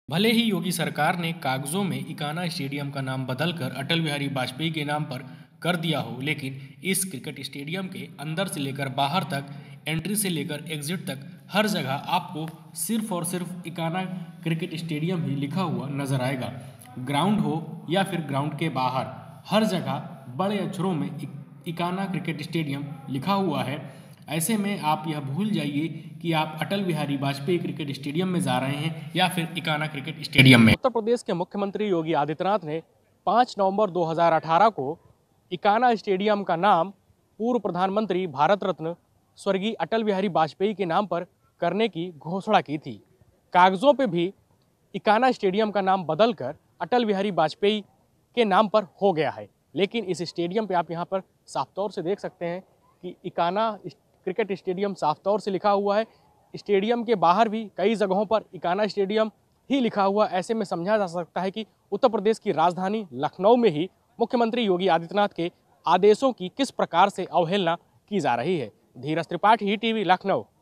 भले ही योगी सरकार ने कागजों में इकाना स्टेडियम का नाम बदलकर अटल बिहारी वाजपेयी के नाम पर कर दिया हो, लेकिन इस क्रिकेट स्टेडियम के अंदर से लेकर बाहर तक, एंट्री से लेकर एग्जिट तक, हर जगह आपको सिर्फ और सिर्फ इकाना क्रिकेट स्टेडियम ही लिखा हुआ नजर आएगा। ग्राउंड हो या फिर ग्राउंड के बाहर, हर जगह बड़े अक्षरों में इकाना क्रिकेट स्टेडियम लिखा हुआ है। ऐसे में आप यह भूल जाइए कि आप अटल बिहारी वाजपेयी क्रिकेट स्टेडियम में जा रहे हैं या फिर इकाना क्रिकेट स्टेडियम में। उत्तर प्रदेश के मुख्यमंत्री योगी आदित्यनाथ ने 5 नवंबर 2018 को इकाना स्टेडियम का नाम पूर्व प्रधानमंत्री भारत रत्न स्वर्गीय अटल बिहारी वाजपेयी के नाम पर करने की घोषणा की थी। कागजों पे भी इकाना स्टेडियम का नाम बदलकर अटल बिहारी वाजपेयी के नाम पर हो गया है, लेकिन इस स्टेडियम पे आप यहाँ पर साफ तौर से देख सकते हैं कि इकाना क्रिकेट स्टेडियम साफ तौर से लिखा हुआ है। स्टेडियम के बाहर भी कई जगहों पर इकाना स्टेडियम ही लिखा हुआ। ऐसे में समझा जा सकता है कि उत्तर प्रदेश की राजधानी लखनऊ में ही मुख्यमंत्री योगी आदित्यनाथ के आदेशों की किस प्रकार से अवहेलना की जा रही है। धीरज त्रिपाठी, टीवी लखनऊ।